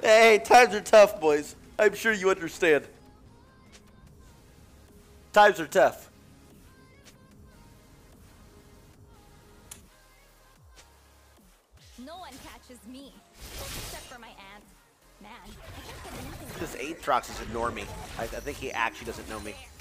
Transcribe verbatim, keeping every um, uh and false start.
Hey, times are tough, boys. I'm sure you understand. Times are tough. No one catches me, except for my aunt. Man, I can't get anything. This Aatrox is ignore me. I, I think he actually doesn't know me.